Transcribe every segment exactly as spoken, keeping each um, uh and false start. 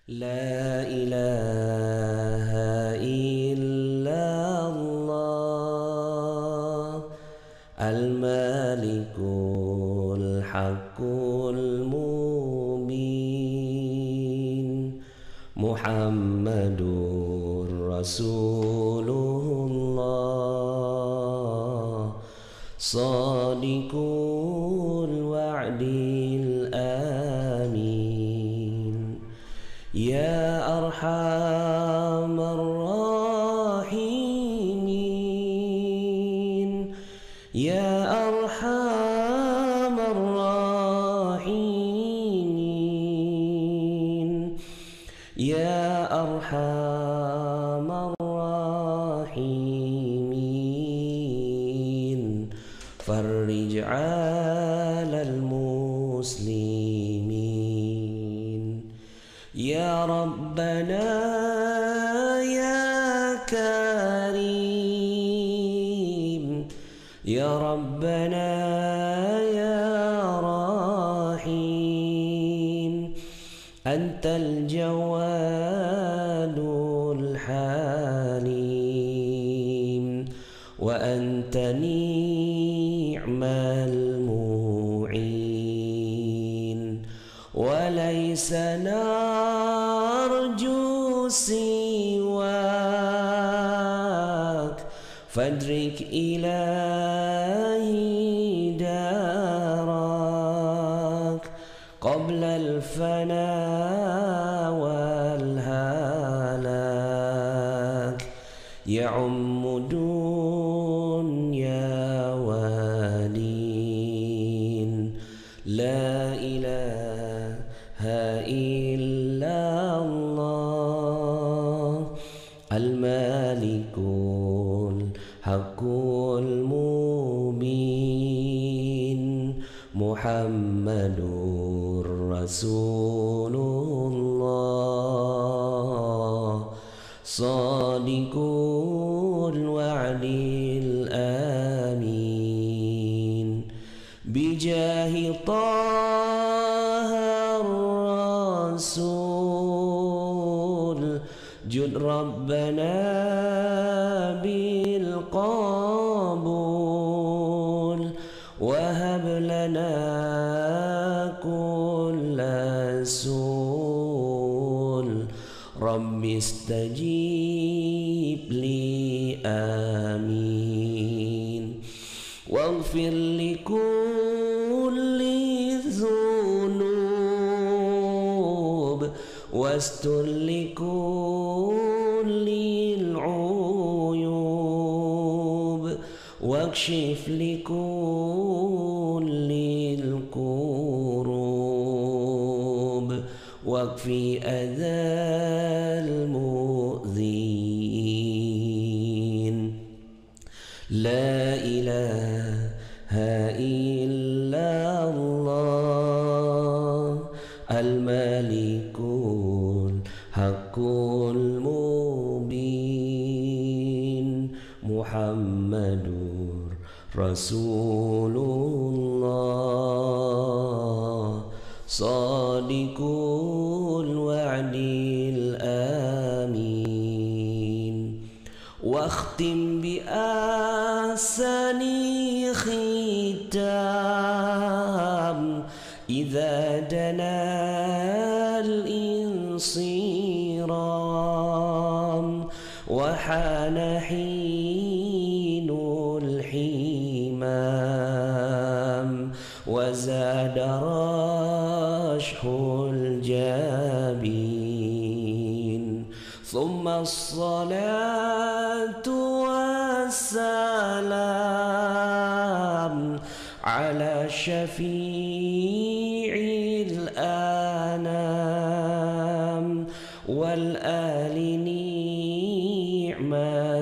لا إله إلا الله الملك الحق المبين محمد رسول الله صادق الوعد الآمين يا أرحم الراحمين يا أرحم الراحمين يا أرحم الراحمين فرج على المسلمين يا ربنا يا كريم يا ربنا يا رحيم أنت الجواد الحليم وأنت نعم المعين وليس نرجو سواك فادرك إلهي دارك قبل الفناء والهلاك يعم دنيا ودين لا إله إلا الله الملك الحق المبين محمد رسول الله صادق الوعد الآمين بجاه طه الرسول جد ربنا بالقبول وهب لنا كل سول رب استجيب لي آمين واغفر لكل الذنوب واستر لكل العيوب واكشف لكل الكروب واكفي أذى المؤذين لا إله إلا الله الملك الحق المبين محمد رسول الله صادق الوعد الآمين واختم بأحسن ختام إذا دنا الانصرام وحان حين الحمام وزاد رشح الجبين ثم الصلاة والسلام على شفيع الأنام والآل نعم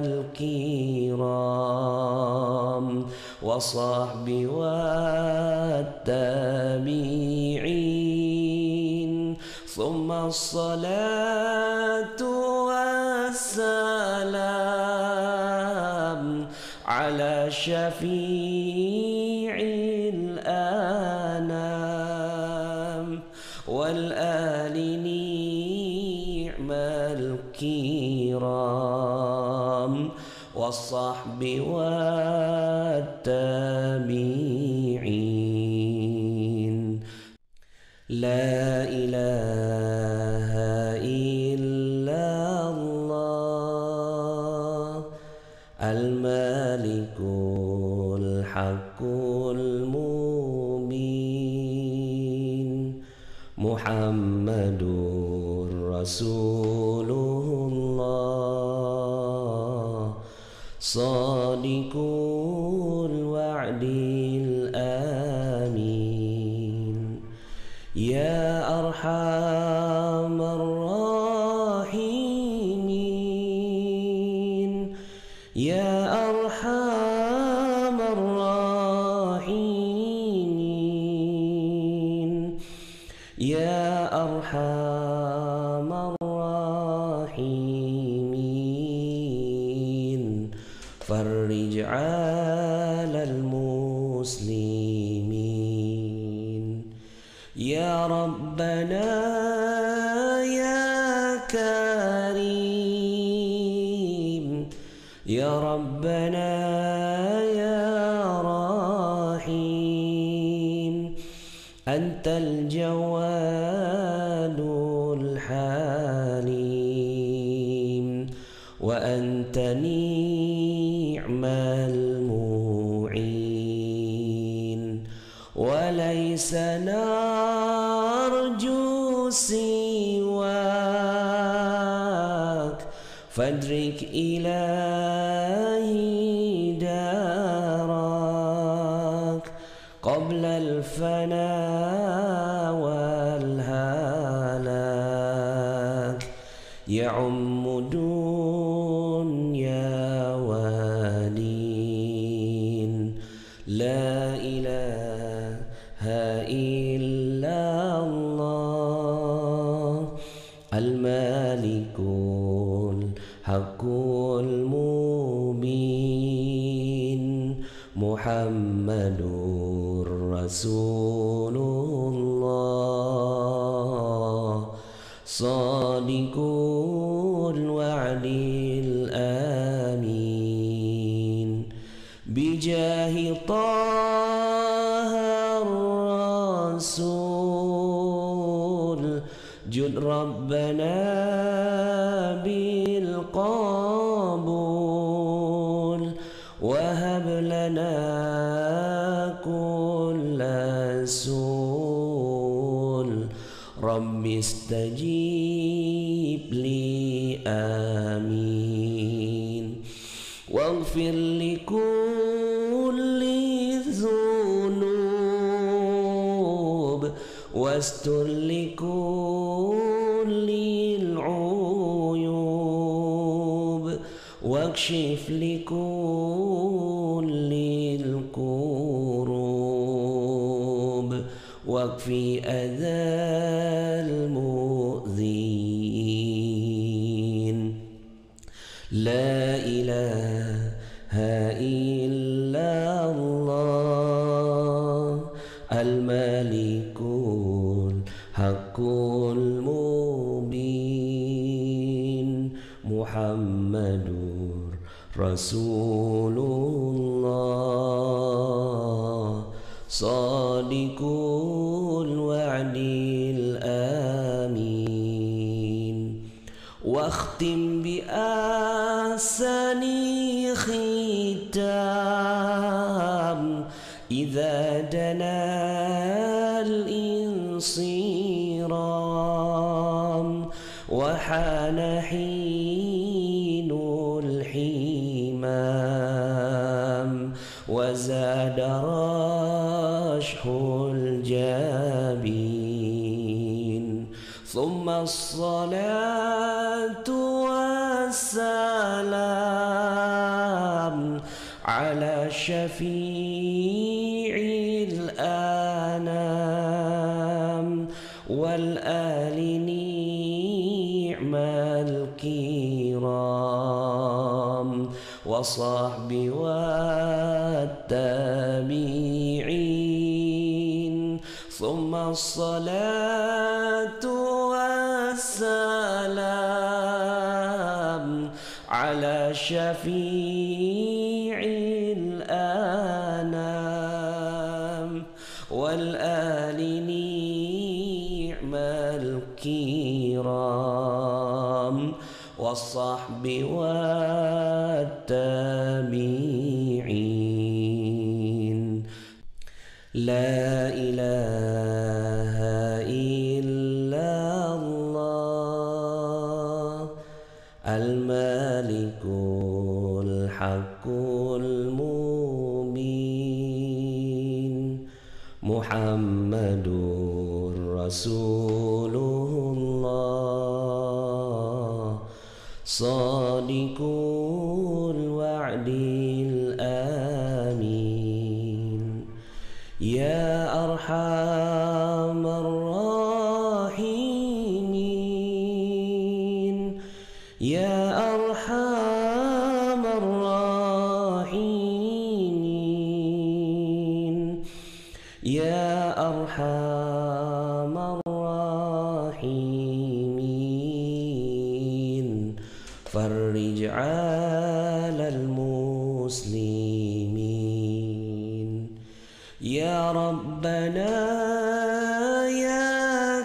الكرام وصحب والتابعين ثم الصلاة والسلام على شفيع الأنام والآل والتابعين. لا إله إلا الله الملك الحق المبين محمد رسول الله صادق الوعد الآمين. يا أرحم الراحمين يا أرحم الراحمين يا أرحم الراحمين فرج على المسلمين. يا ربنا يا كريم يا ربنا يا رحيم أنت الجواد الحليم وأنت نعم المعين وليس نرجو سواك فادرك إلهي دارك قبل الفناء والهلاك يعم دنيا ودين. لا إله إلا الله الملك الحق المبين محمد رسول الله صادق الوعد الآمين. بجاه طه الرسول جد ربنا بالقبول وهب لنا كل سول رب استجيب لي آمين. واغفر لكل الذنوب واستر لكل العيوب واكشف لكل الكروب واكفي أذى المؤذين. لا إله إلا الله الملك الحق المبين محمد رسول الله صادق الوعد الآمين. واختم بأحسن ختام إذا دنا الانصرام وحان حين الحمام وزاد رشح الجبين ثم الصلاة والسلام على شفيع الأنام والآل نعم الكرام وصحب والتابعين ثم الصلاة والسلام على شفيع والصحب والتابعين. لا إله إلا الله الملك الحق المبين محمد رسول الله صادق الوعد الآمين. يا أرحم الراحمين يا أرحم الراحمين يا أرحم الراحمين فرج على المسلمين. يا ربنا يا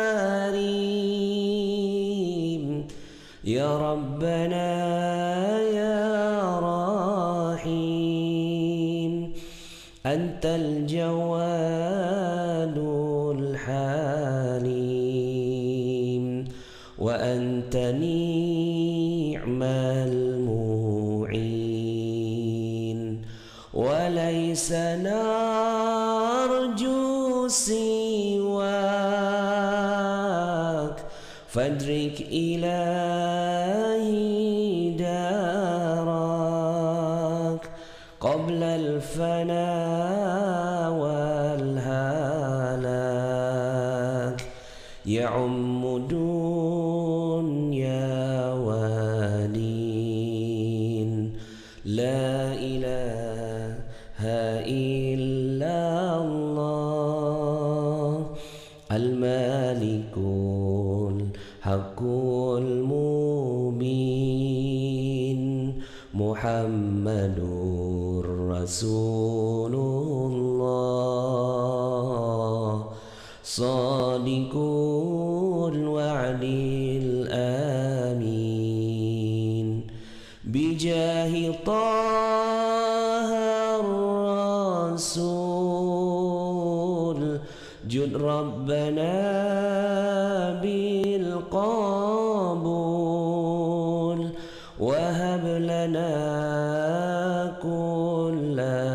كريم يا ربنا يا رحيم أنت الجواد الحليم وأنت نعم المعين وليس نرجو سواك فادرك إلهي دارك قبل الفناء والهلاك يعم دنيا ودين. لا إله إلا الله الملك الحق المبين محمد رسول الله صادق الوعد الآمين. بجاه طه الرسول جد ربنا بالقبول وهب لنا كل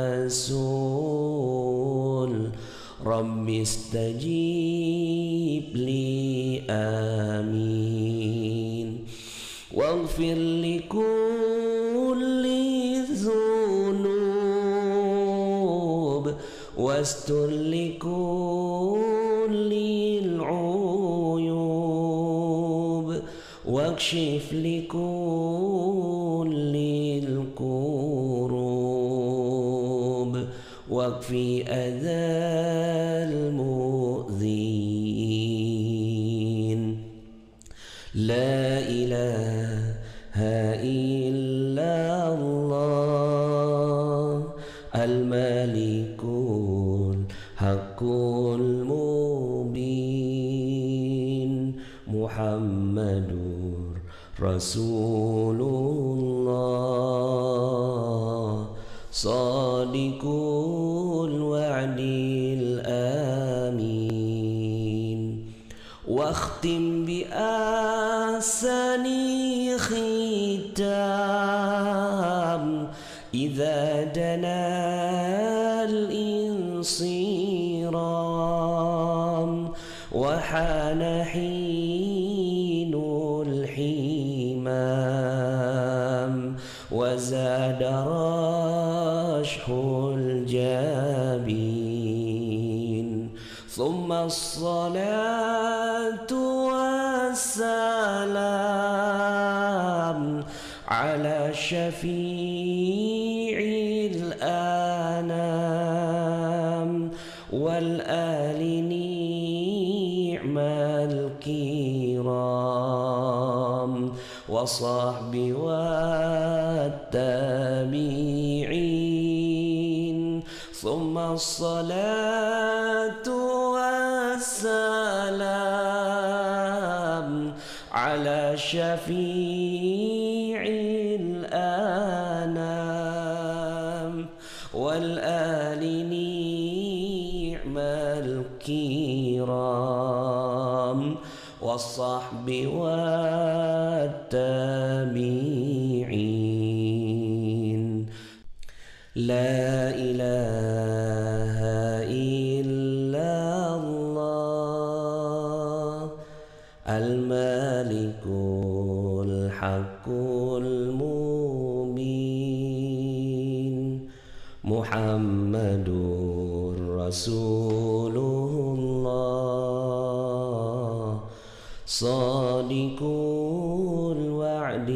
سول رب استجيب لي آمين. واغفر لكل الذنوب واستر لكل العيوب واكشف لكل الكروب واكفي أذى المؤذين. لا إله إلا الله الملك الحق المبين محمد رسول الله صادق الوعد الآمين. واختم بأحسن ختام إذا دنا الانصرام وحان حين الحمام وزاد رشح الجبين ثم الصلاة والسلام على شفيع الأنام والآل نعم الكرام وصحب والتابعين ثم الصلاة والسلام على على شفيع الأنام والآل نعم الكرام والصحب والتابعين. لا إله إلا الله الملك الحق المبين محمد رسول الله صادق الوعد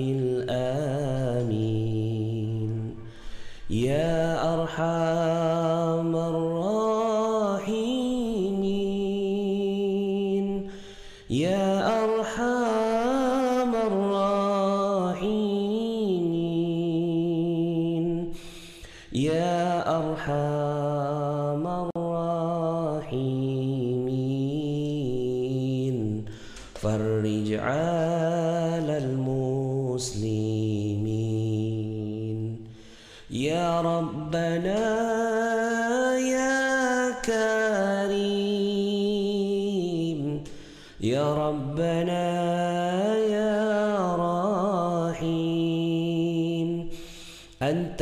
الآمين. يا أرحم الراحمين يا أرحم الراحمين يا أرحم الراحمين فرج على المسلمين. يا ربنا يا كريم يا ربنا يا رحيم أنت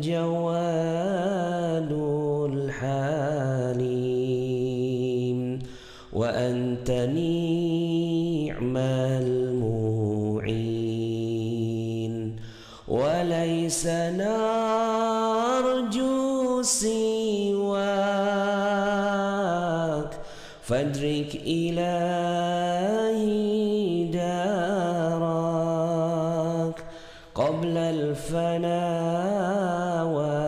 الجواد الحليم وأنت نعم المعين وليس نرجو سواك فادرك إلهي دارك قبل الفناء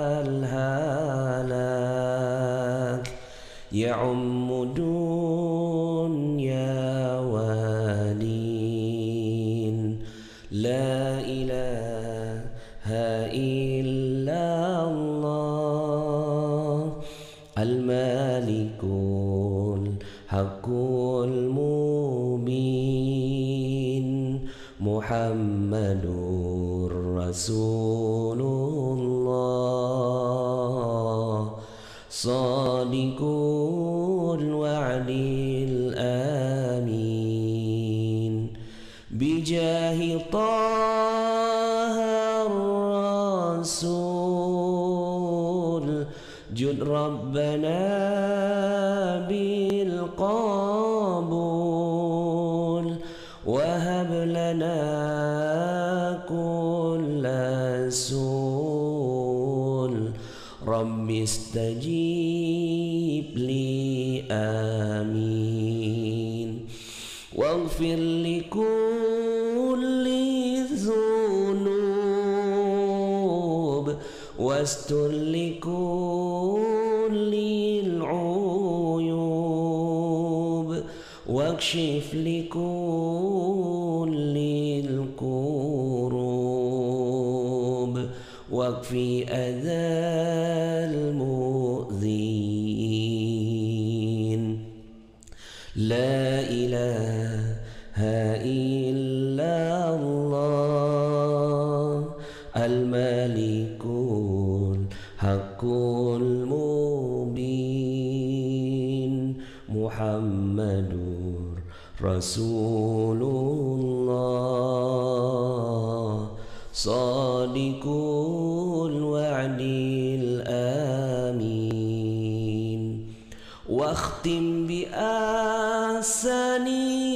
والهلاك يعم دنيا ودين. لا إله إلا الله الملك الحق المبين محمد رسول الله صادق الوعد الآمين. بجاه طه الرسول جد ربنا بالقبول وهب لنا كل سول رب استجيب لي آمين. واغفر لكل الذنوب واستر لكل العيوب واكشف لكل الكروب واكفي أذى المؤذين. لا إله إلا الله الملك الحق المبين محمد رسول الله صادق الوعد الآمين. واختم بأحسن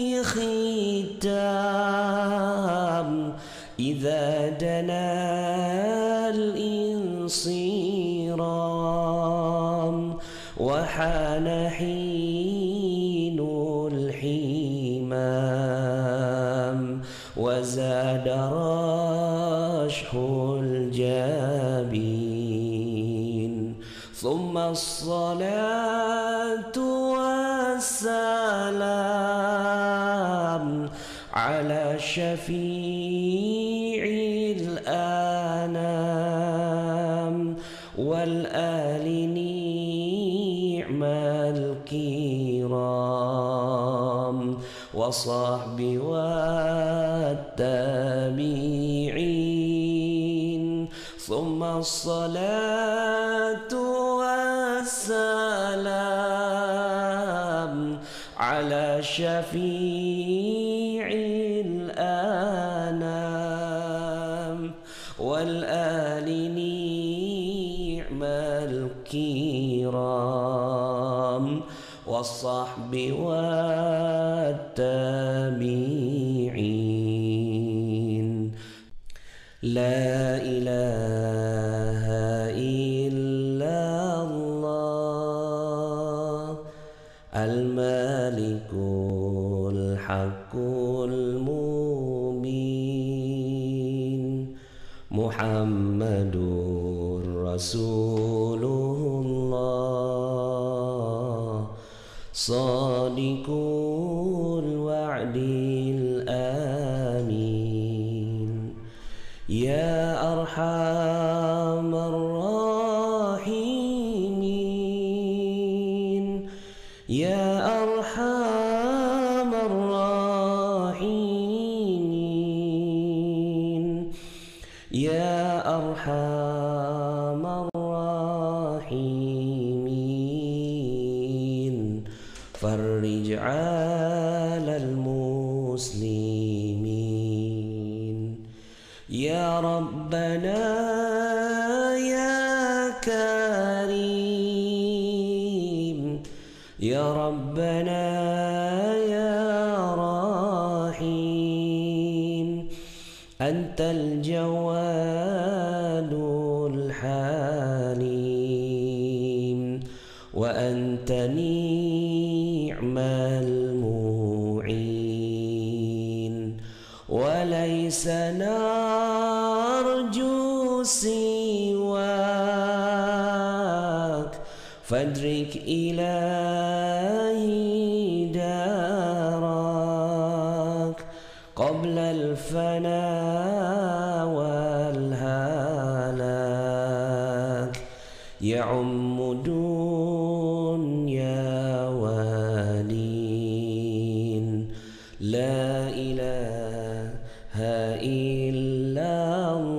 ختام إذا دنا الانصرام وحان حين الحمام وزاد رشح الجبين ثم الصلاة والسلام على شفيع الأنام والآل نعم الكرام والصحب والتابعين ثم الصلاة والسلام على شفيع الأنام والآل نعم الكرام والصحب والتابعين. لا إله إلا الله الملك الحق المبين محمد رسول الله صادق الوعد الآمين. يا أرحم الراحمين يا أرحم الراحمين يا أرحم الراحمين فرج على المسلمين. يا ربنا يا كريم يا ربنا يا رحيم أنت الجواد الحليم وأنت نعم المعين وليس نرجو سواك فادرك إلهي دارك قبل الفناء والهلاك يعم دنيا ودين. لا إله إلا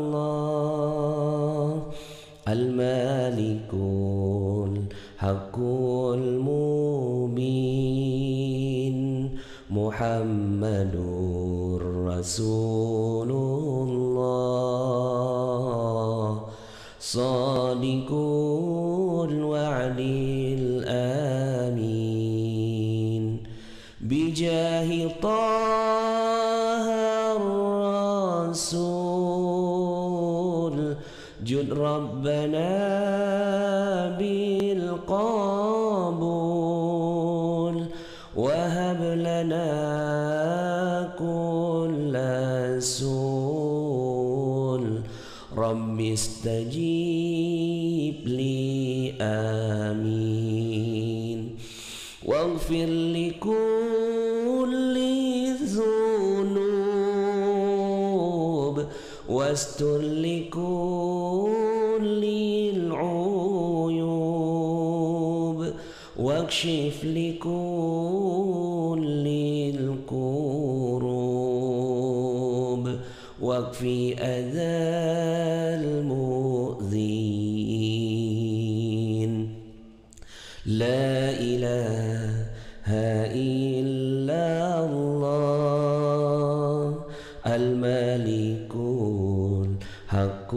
الله الملك الحق المبين محمد رسول الله صادق الوعد الآمين. بجاه طه الرسول جد ربنا بالقبول وهب لنا كل سول رب استجيب لي آمين. واغفر لكل ذنوب واستر لكل العيوب واكشف لكل الكروب واكفي أذى المؤذين. لا إله إلا الله الملك الحق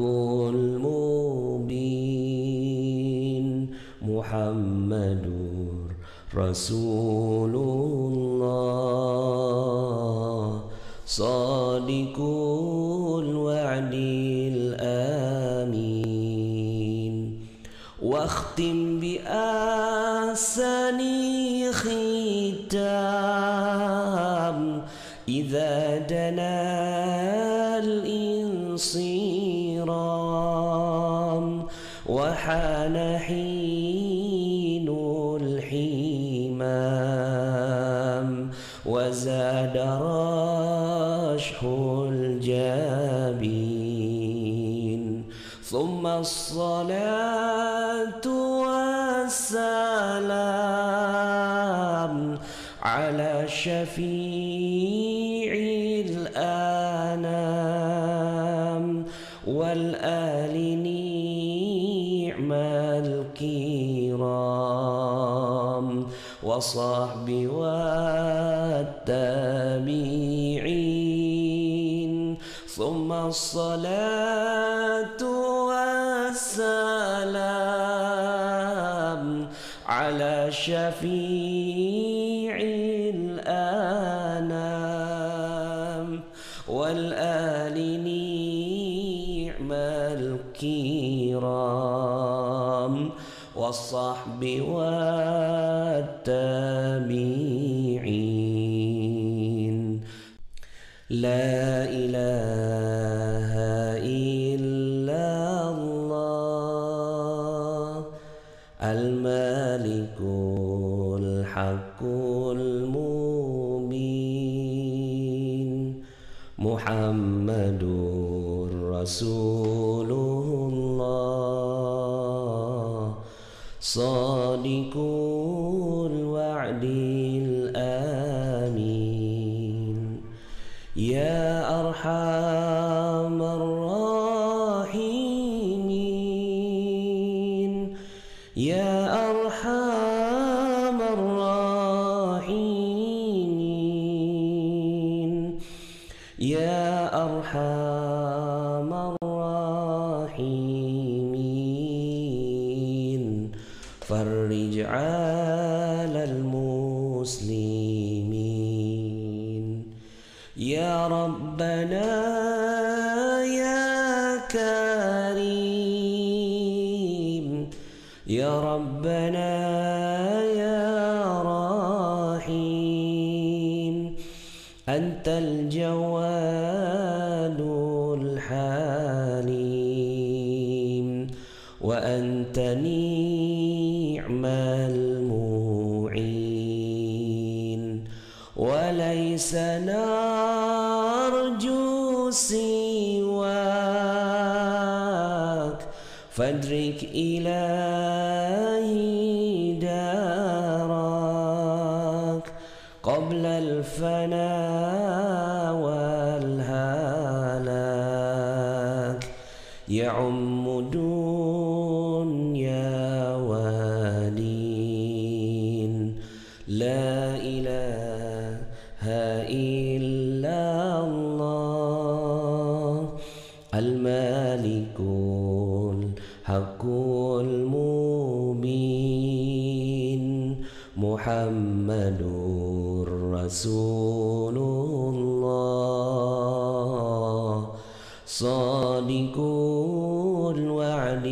المبين محمد رسول الله صادق الوعد الآمين. واختم بأحسن ختام إذا دنا الانصرام وحان حين الحمام وزاد رشح الجبين ثم الصلاة والسلام على شفيع والصحب والتابعين ثم الصلاة والسلام على شفيع الأنام والآل نعم الكرام والصحب والتابعين. لا إله إلا الله الملك الحق المبين محمد رسول الله صادق الوعد الآمين. يا أرحم الراحمين يا أرحم الراحمين يا أرحم الراحمين فرج على المسلمين. يا ربنا يا كريم يا ربنا يا رحيم أنت الجواد الحليم وأنت نعم المعين وليس نرجو سواك فادرك إلهي دارك قبل الفناء والهلاك يعم دنيا ودين. لا إله إلا الله الملك الحق المبين محمد رسول الله صادق الوعد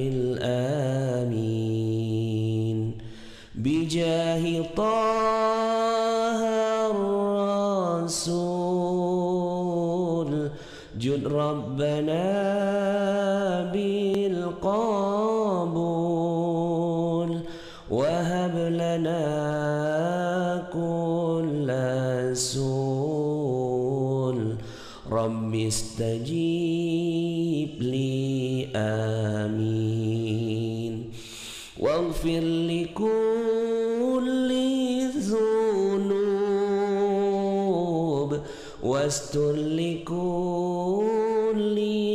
الآمين. بجاه طه الرسول جد ربنا بالقبول وهب لنا كل سول رب استجيب لي آمين. واغفر لكل الذنوب واستر لكل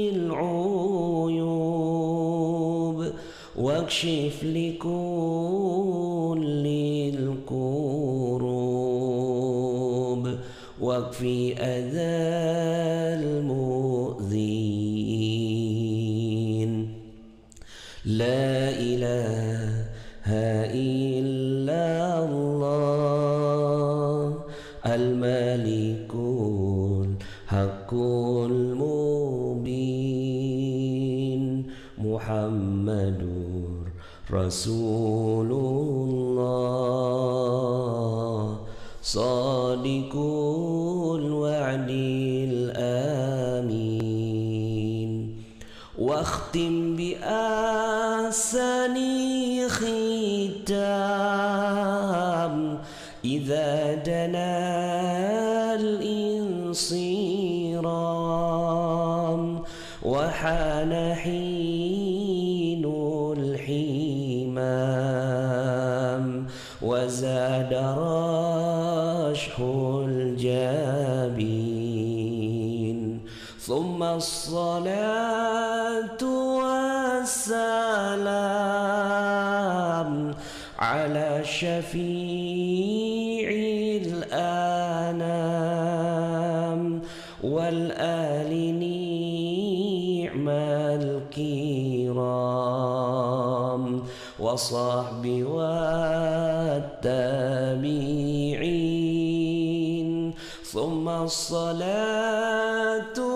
العيوب واكشف لكل الكروب واكفي أذى المؤذين. لا إله إلا الله الملك الحق المبين محمد رسول الله صادق الوعد الآمين. واختم بأحسن ختام إذا دنا الانصرام وحان حين الحمام وزاد رشح الجبين ثم الصلاة والسلام على شفيع الأنام والآل نعم الكرام وصحب والتابعين ثم الصلاة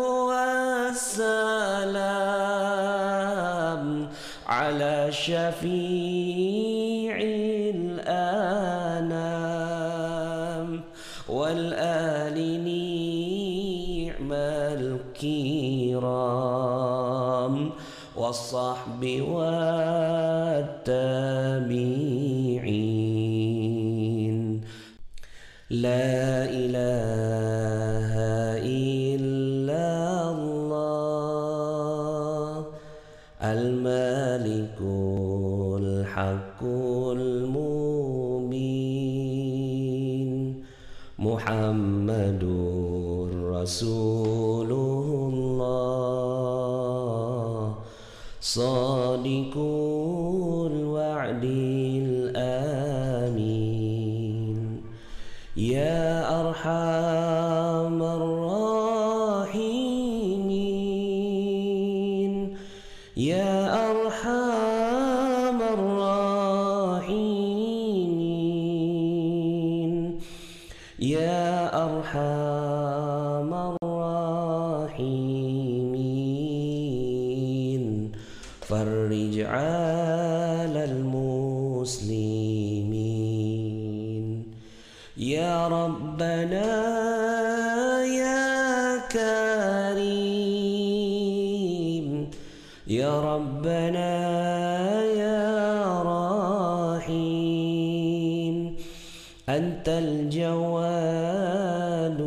والسلام على شفيع الأنام والآل نعم الكرام والصحب والتابعين. لا إله إلا الله الملك الحق المبين محمد رسول الله صادق الوعد الآمين. يا أرحم الراحمين يا أرحم الراحمين يا أرحم الراحمين فرج على المسلمين. يا ربنا يا كريم يا ربنا يا رحيم أنت الجواد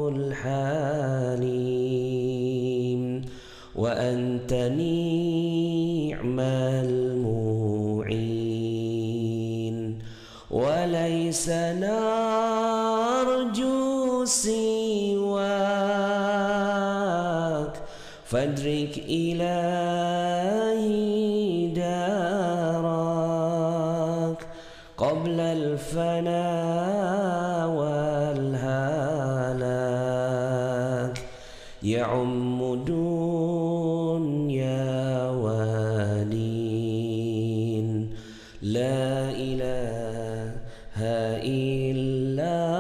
الحليم وأنت نعم المعين وليس نرجو سواك فادرك إلهي دارك قبل الفناء والهلاك يعم دنيا ودين. لا إله إلا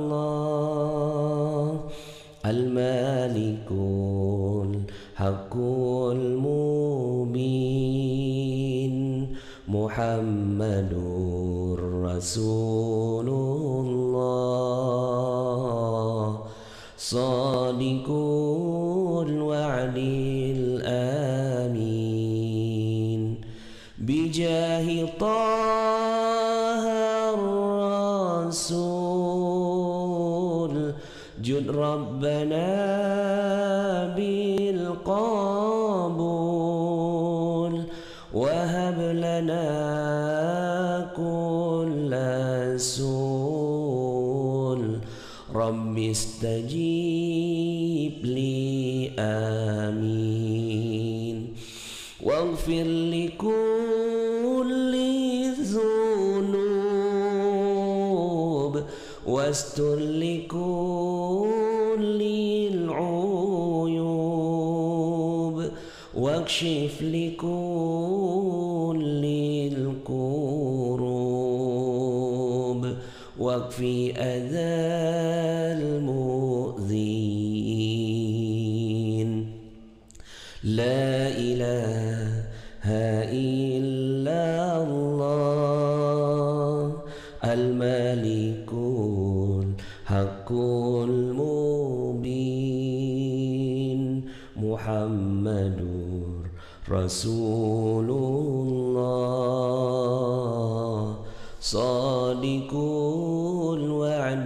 الله الملك الحق المبين محمد رسول الله صادق الوعد الآمين. بجاه طه الرسول جد ربنا بالقبول وهب لنا كل سول رب استجيب لي آمين. واغفر لكل الذنوب واستر لكل العيوب واكشف لكل الكروب واكفي أذى المؤذين. لا إله إلا الله الملك الحق المبين محمد رسول الله صادق الوعد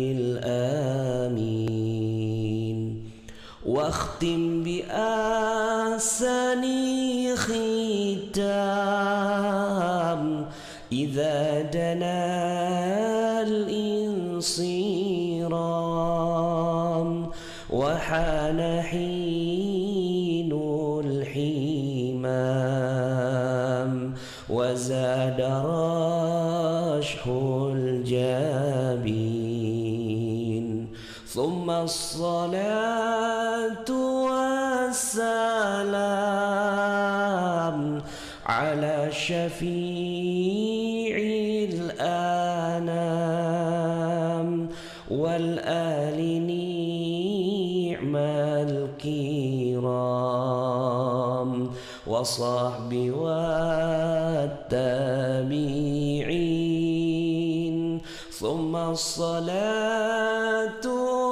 الآمين. واختم بأحسن ختام إذا دنا الانصرام وحان حين الحمام وزاد الجابين ثم الصلاة والسلام على شفيع الأنام والآل نعم الكرام وصحب والتابعين ثم الصلاة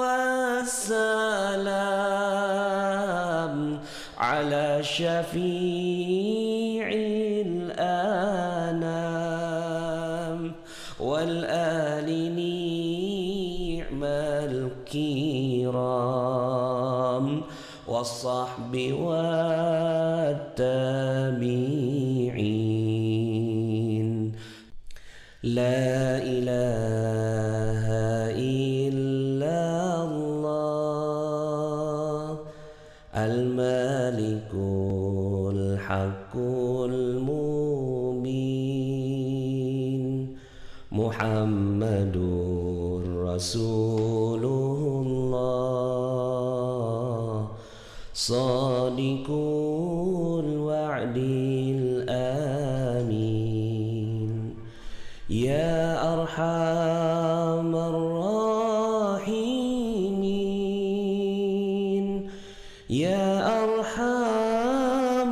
والسلام على شفيع الأنام والآل نعم الكرام والصحب والتابعين. لا إله إلا الله الملك الحق المبين محمد رسول الله صادق الوعد الآمين. يا أرحم الراحمين يا أرحم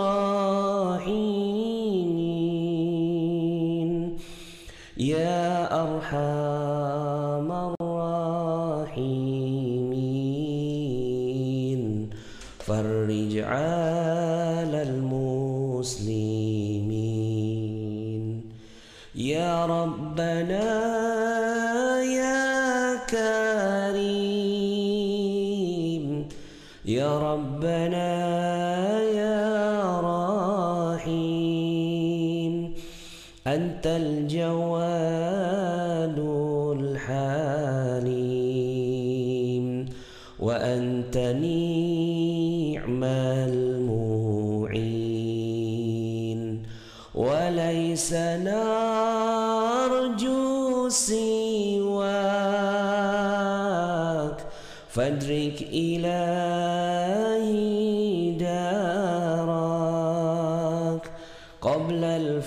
الراحمين يا أرحم الراحمين فرج على المسلمين. يا ربنا يا كريم يا ربنا يا رحيم أنت الجواد الحليم وأنت نعم المعين وليس نرجو سواك فادرك إلهي دارك قبل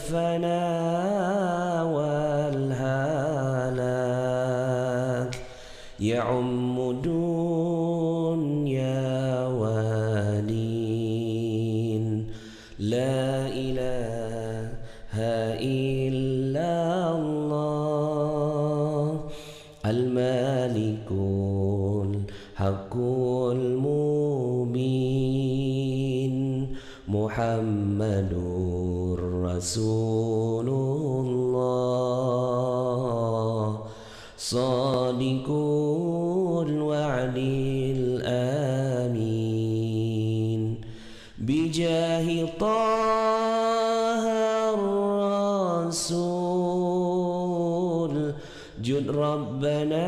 الفناء والهلاك يعم دنيا ودين. لا إله إلا الله الملك الحق المبين محمد رسول الله صادق الوعد الآمين بجاه طه الرسول جد ربنا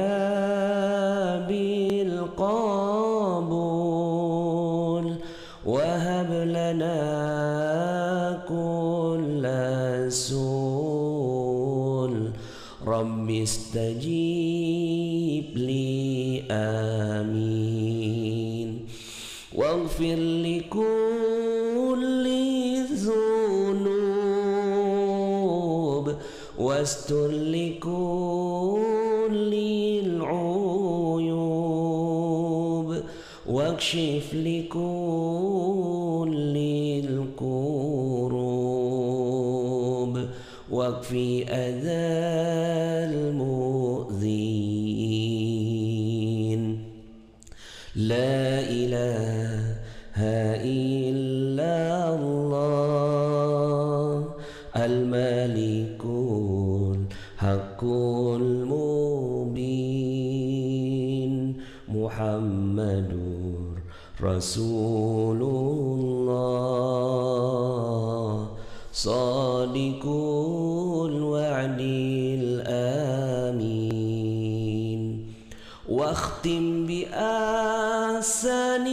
بالقبول وهب لنا كل سول رب استجيب لي آمين واغفر لكل الذنوب واستر لكل العيوب واكشف لكل الكروب واكفي أذى المؤذين. لا إله إلا الله الملك الحق المبين محمد رسول الله صادق الوعد الآمين واختم بأحسن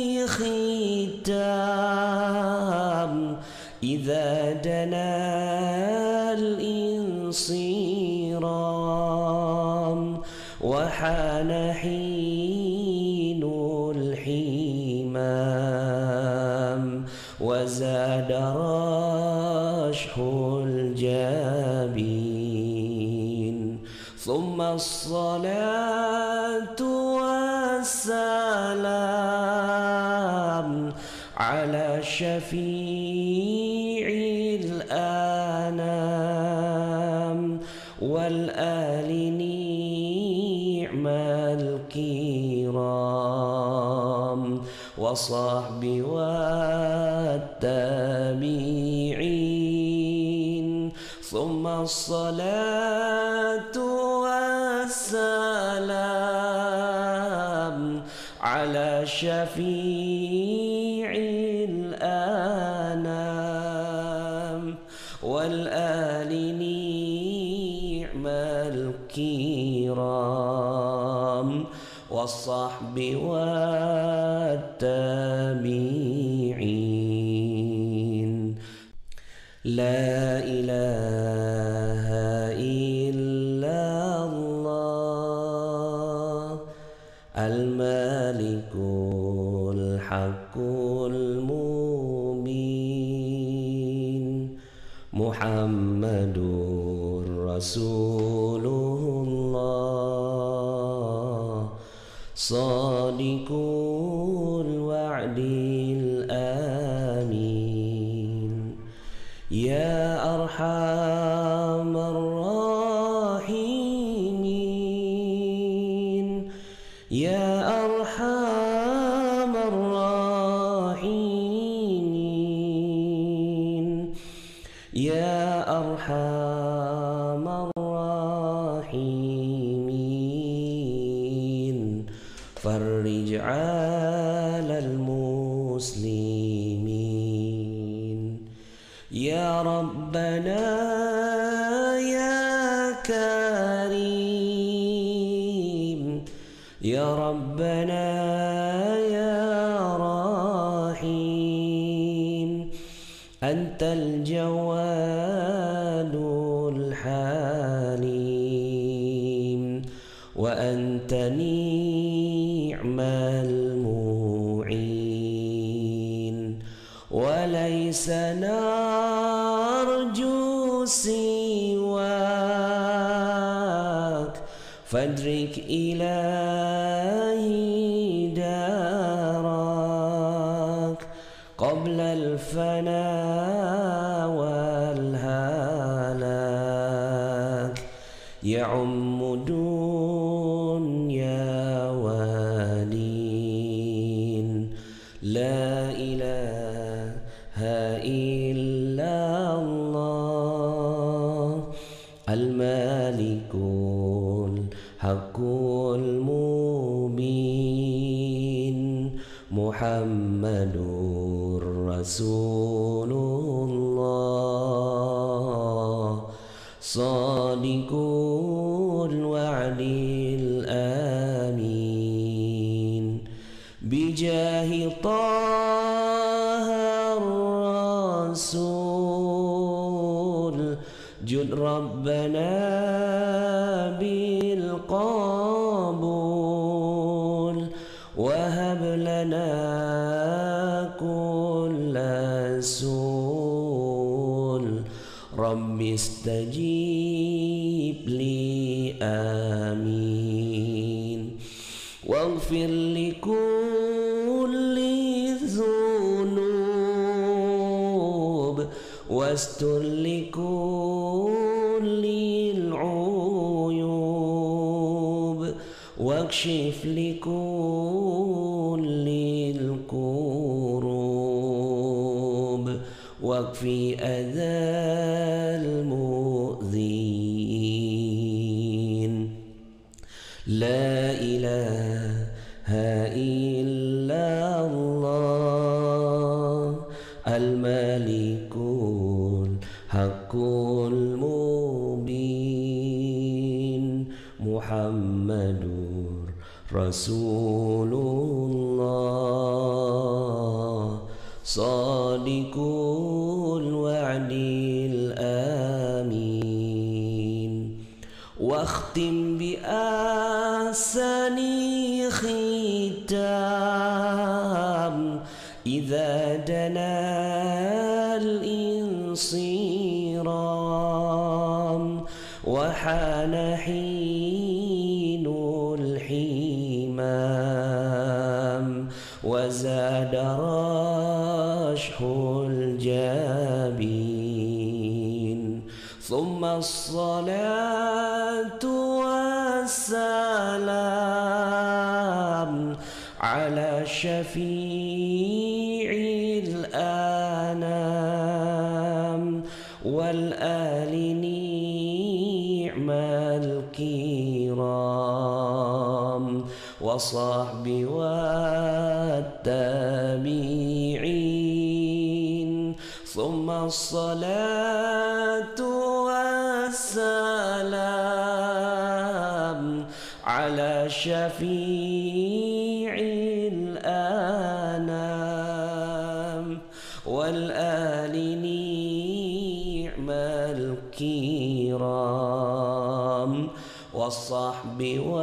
ختام إذا دنا الانصراف وحان حين الحمام وزاد رشح الجبين ثم الصلاة والسلام على شفيع الأنام والآل نعم الكرام وصحب والتابعين ثم الصلاة والسلام على شفيع الأنام والآل نعم الكرام والصحب والتابعين. لا إله إلا الله الملك الحق المبين محمد رسول الله صادق الوعد الآمين. يا أرحم الراحمين يا أرحم الراحمين يا أرحم الراحمين فرج على المسلمين. يا ربنا يا كريم يا ربنا يا رحيم أنت الجواد الحليم وأنت نعم المعين وليس نرجو سواك فادرك إلهي دارك قبل الفناء والهلاك يعم دنيا ودين. لا إله إلا الله الملك الحق المبين محمد رسول الله صادق الوعد الآمين. بجاه طه الرسول جد ربنا بالقبول وهب لنا كل سول رب استجيب لي آمين. واغفر لكل الذنوب واستر لكل العيوب واكشف لكل الكروب واكفي أذى المؤذين. لا إله إلا الله الملك الحق المبين محمد رسول الله صادق الوعد الآمين. واختم بأحسن ختام إذا دنا الانصرام وحان حين الحمام وزاد رشح الجبين ثم الصلاة والسلام على شفيع الأنام والآل نعم الكرام وصحب والتابعين ثم الصلاة والسلام على شفيع الأنام والآل نعم الكرام والصحب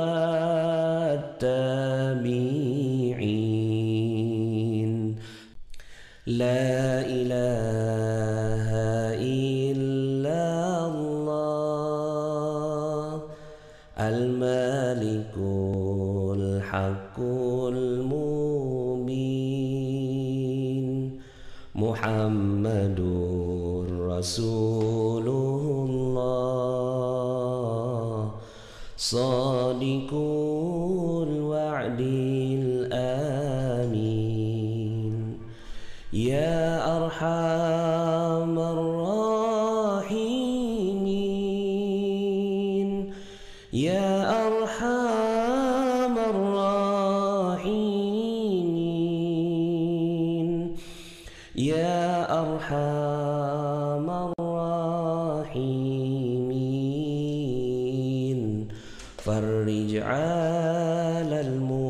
والتابعين. لا إله إلا الله الملك الحق المبين محمد رسول الله صادق الوعد الآمين يا أرحم الراحمين يا أرحم الراحمين يا أرحم الراحمين فرج على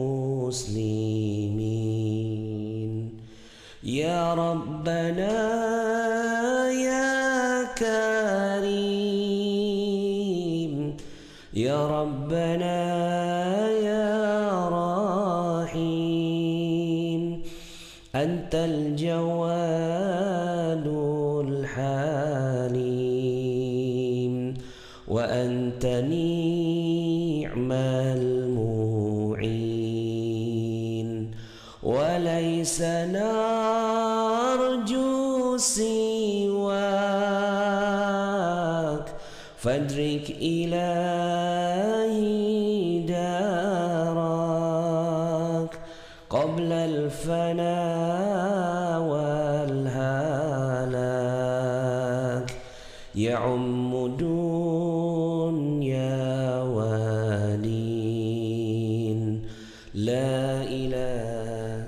المسلمين يا ربنا يا كريم يا ربنا يا رحيم أنت الجواد الحليم وأنت نعم المعين وليس نرجو سواك فادرك إلهي دارك قبل الفناء والهلاك يعم دنيا ودين لا إله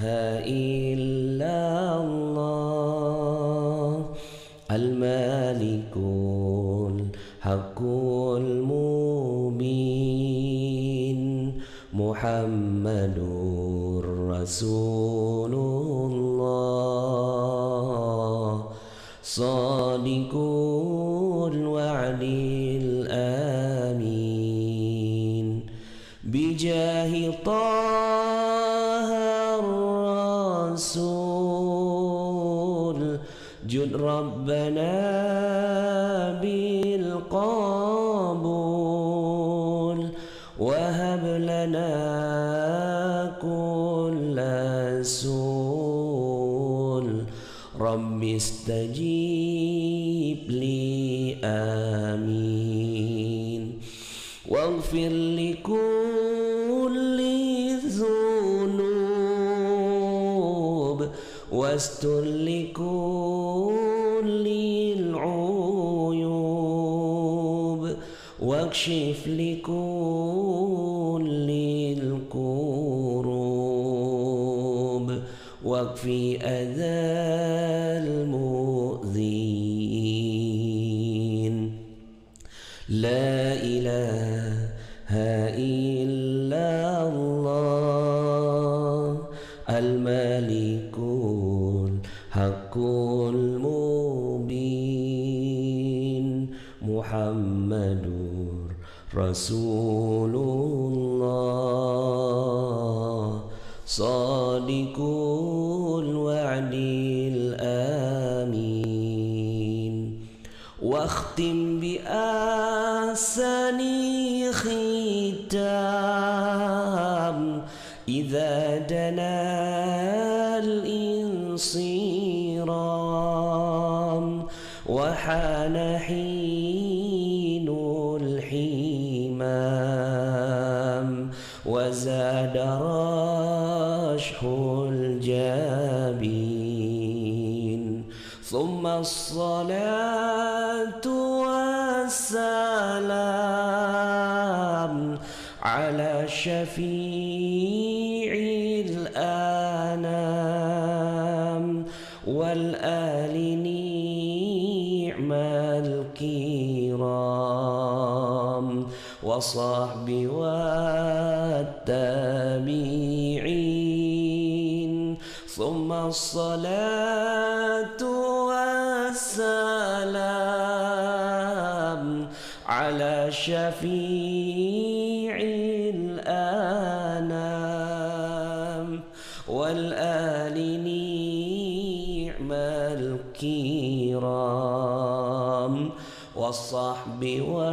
إلا الله المالك الحق المبين محمد رسول الله صادق الوعد الآمين بجاه طه الرسول جد ربنا بالقبول وهب لنا كل سول رب استجيب لي آمين واغفر لكل ذنوب واستر لكل العيوب واكشف لكل الكروب واكفي أذى المؤذين لا إله إلا الله الملك الحق المبين محمد رسول الله صادق الوعد الآمين واختم بأحسن ختام إذا دنا الانصرام وحان حين الحمام وزاد رشح الجبين ثم الصلاة والسلام على شفيع الأنام والآل نعم الكرام وصحب والتابعين ثم الصلاة والسلام على شفيع الأنام والآل نعم الكرام والصحب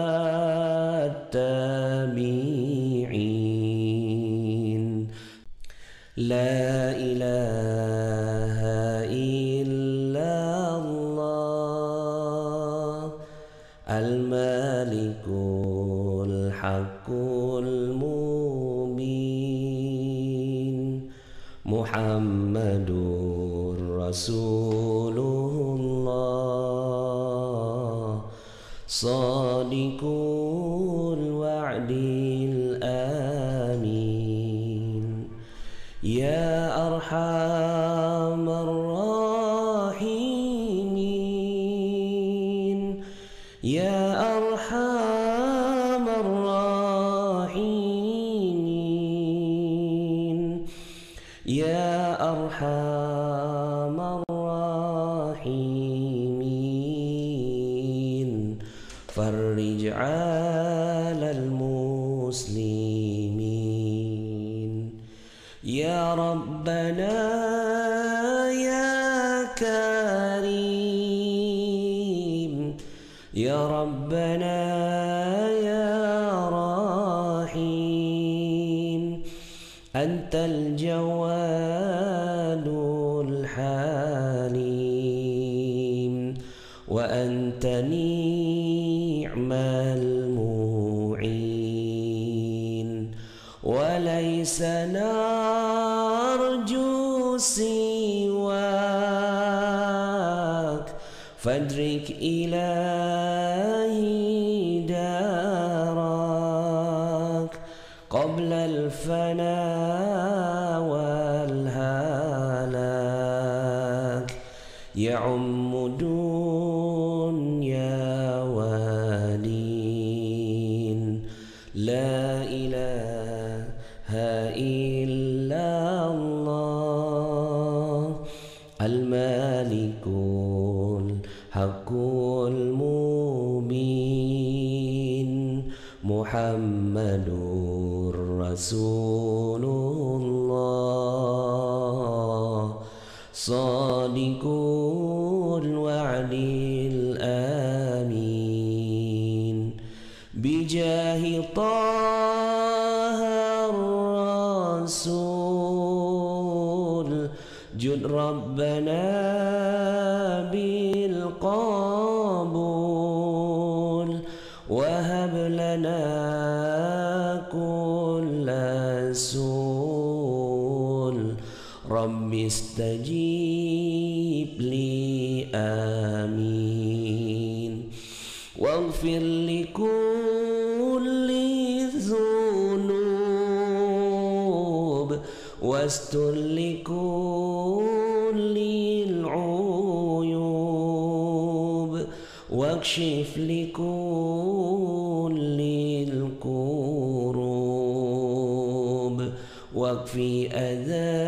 والتابعين. لا إله إلا الله الملك الحق المبين محمد رسول الله صادق الوعد الآمين يا أرحم الراحمين يا أرحم الراحمين يا أرحم الراحمين فرج على المسلمين يا ربنا يا كريم يا ربنا يا رحيم أنت الجواد الحليم وأنت نعم المعين وليس نرجو سواك فادرك إلهي دارك قبل الفناء والهلاك يعم دنيا ودين لا إله إلا الله الملك الحق المبين محمد رسول الله صادق الوعد الآمين بجاه طه الرسول جد ربنا بالقبول وهب لنا كل سول رب استجيب لي آمين واغفر لكل الذنوب واستر لكل العيوب واكشف لكل الكروب واكفي أذى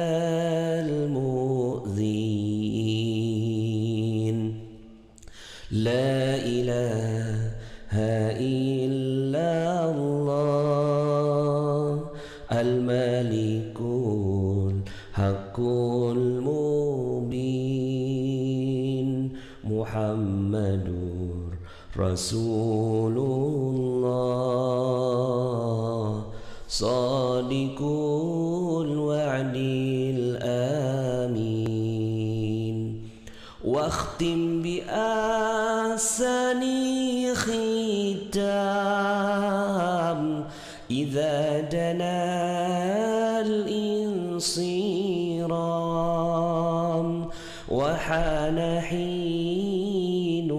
المؤذين لا إله إلا الله الله الملك الحق المبين محمد رسول الله صادق الوعد الآمين واختم بأحسن ختام إذا دنا الانصرام وحان حين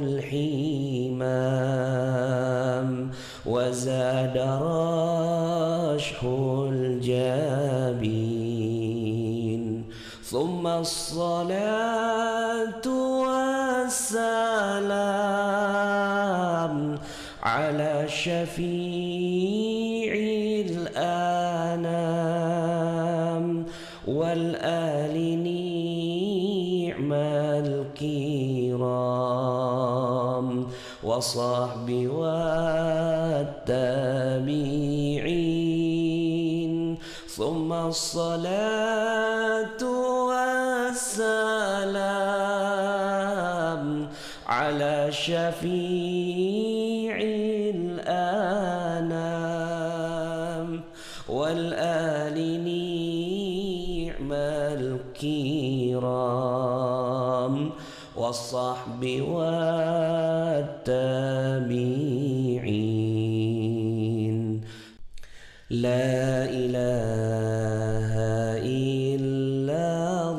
الحمام وزاد رشح الجبين ثم الصلاة والسلام على شفيع الأنام والآل نعم الكرام وصحب والتابعين ثم الصلاة والسلام على شفيع الأنام والآل نعم الكرام والصحب والتابعين. لا إله إلا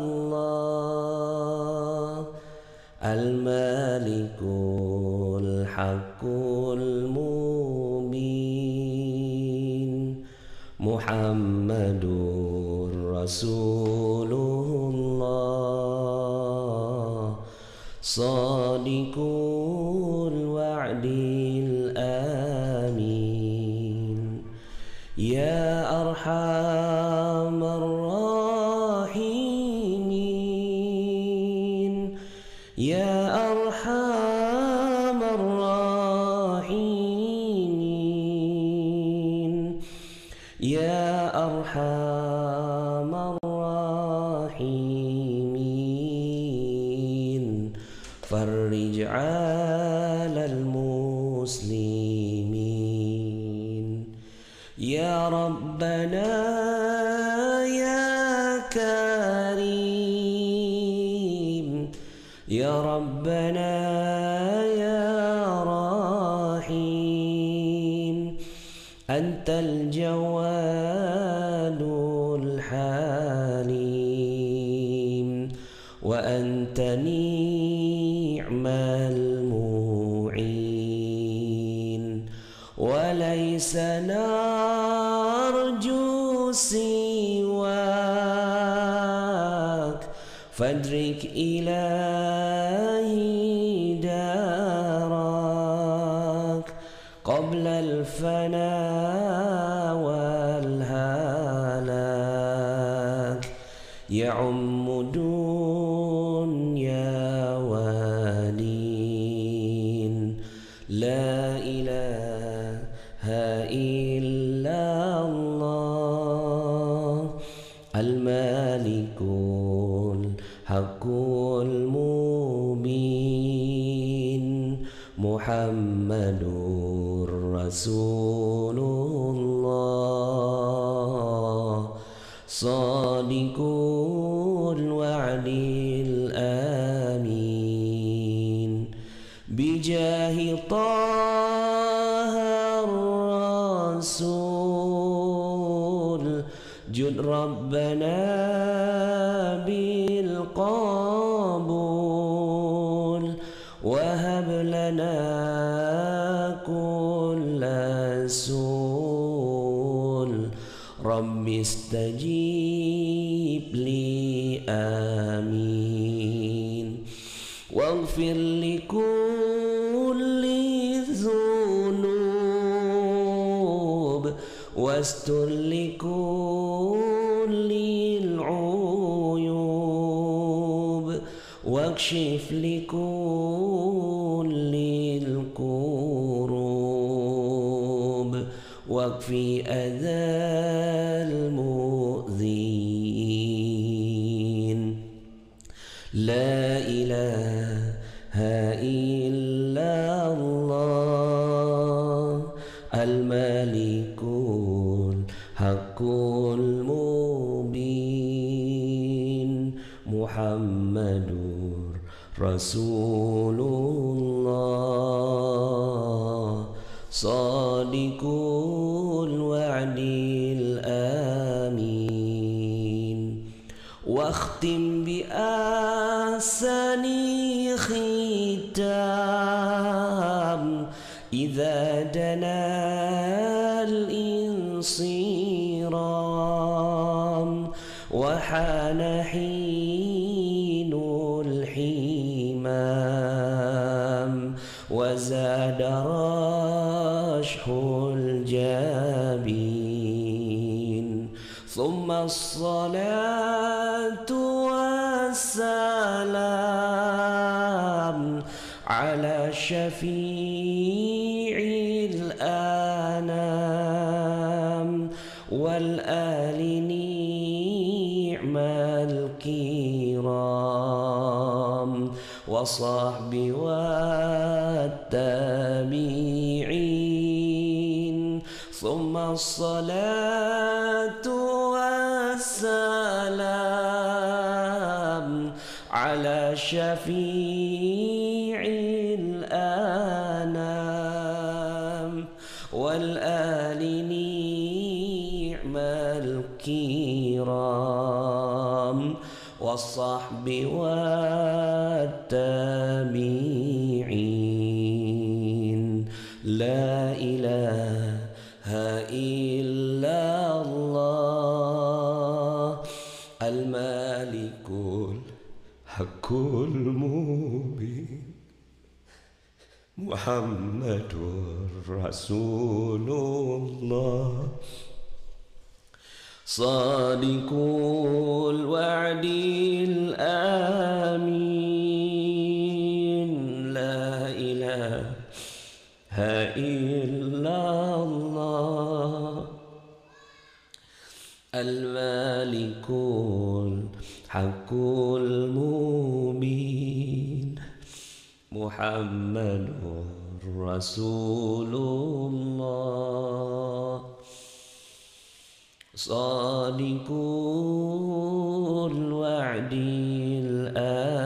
الله الملك الحق المبين محمد رسول الله صادق الوعد الآمين يا أرحم الراحمين يا أرحم الراحمين يا أرحم الراحمين فرج على المسلمين يا ربنا يا كريم يا ربنا يا رحيم أنت الجواد الحليم وأنت نعم المعين وليس نرجو سواك فادرك إلهي دارك قبل الفناء والهلاك يعم دنيا ودين لا إله إلا الله الملك الحق المبين محمد رسول الله صادق الوعد الآمين بجاه طه الرسول جد ربنا بالقبول وهب لنا كل سول رب استجيب لي آمين واغفر لكل الذنوب واستر لكل العيوب واكشف لكل الكروب واكفي أذى المؤذين. لا إله إلا الله الملك الحق المبين محمد رسول الله صادق الوعد الآمين. واختم بأحسن ختام إذا دنا الانصرام وحان حين الحمام وزاد رشح الجبين. ثم الصلاة والسلام على شفيع الأنام والآل نعم الكرام وصحب والتابعين. ثم الصلاة والسلام على شفيع الأنام والآل نعم الكرام والصحب والتابعين. لا إله إلا الله الملك الحق المبين محمد رسول الله صادق الوعد الآمين. لا إله إلا الله الملك الحق المبين محمد رسول الله صادق الوعد الآمين.